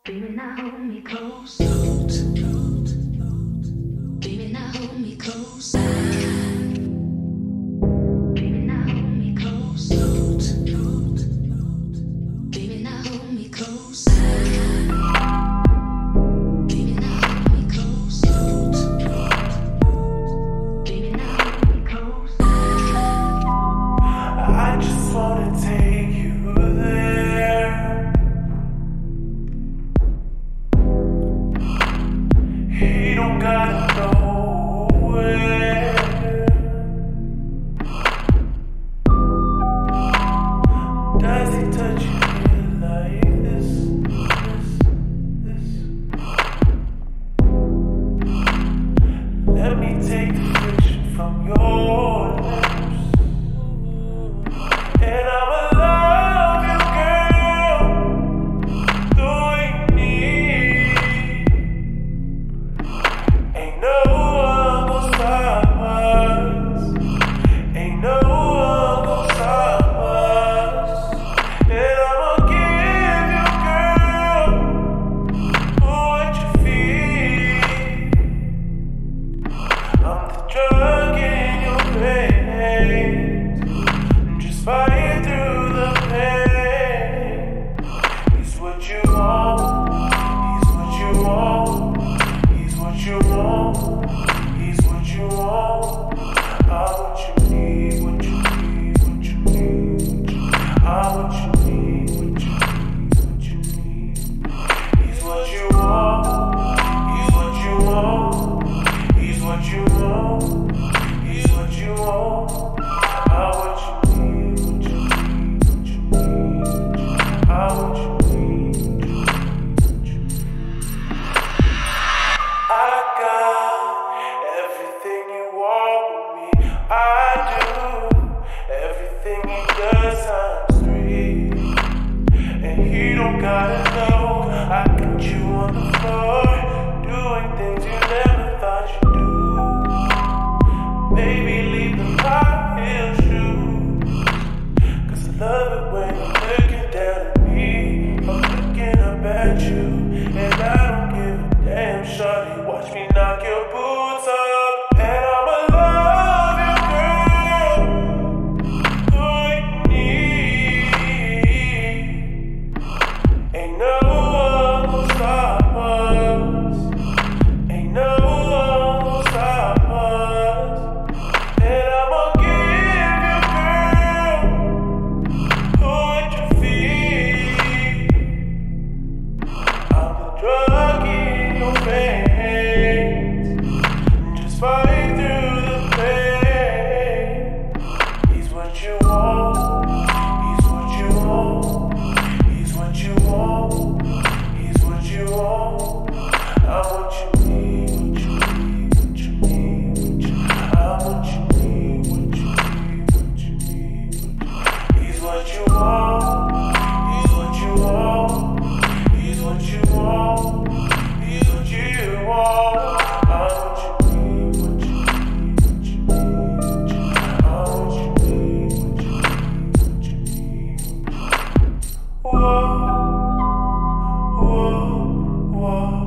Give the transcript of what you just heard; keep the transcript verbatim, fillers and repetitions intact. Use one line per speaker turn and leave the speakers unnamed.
Baby, now hold me close. Baby, now hold me close. Baby, now hold me close. Baby, now hold me close. Baby, now hold me close. Baby, now hold me close.
I just wanna take you there. He don't gotta know where. Does he touch you like this, this, this? Let me take the friction from your lips, and I'ma love you, girl, the way you need. Ain't no one gon' stop us. Ain't no one gon' stop us. And I'ma give you, girl, what you feel. I'm the drug in your veins. Just fight through the pain. He's what you want. He's what you want. He's what you want. He's what you want. I'm what you need. What you need. What you need. What you I'm what you need. What you need. What you need. He's what you want. He's what you want. He's what you want. He's what you want. I'm what you need. What you need. What you need. I'm what you need. What you need. What you need. I got everything you want with me. I do everything he does times three, and he don't gotta know. I got you on the floor, doing things you never thought you'd do. Baby, leave the high heel shoes, 'cause I love it when you're looking down at me. I'm looking up at you, and I don't give a damn, shawty. Watch me knock your boots up, and I'ma love you, girl, who you need. Ain't no one gon' stop us. Ain't no one gon' stop us. And I'ma give you, girl, what you feel. I'm the drug in your veins. Just fight through the pain. He's what you want. He's what you want. He's what you want. He's what you want. I'm what you need. What you need. What you need. What you I'm what you need. What you need. What you need. He's what you want. He's what you want. He's what you want. He's what you want. I'm what you need. What you need. What you need. What you I'm what you need. What you need. What you need. Whoa, whoa, whoa.